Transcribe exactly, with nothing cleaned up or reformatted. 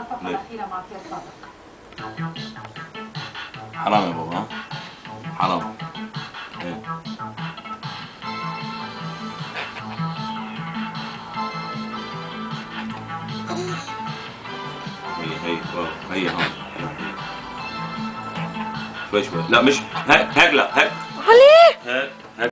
الصفحة الأخيرة معك يا صادق. حرام يا بابا، ها؟ حرام. ايه هي هي اه هي ها شوي شوي، لا مش هيك هيك، لا هيك علي هيك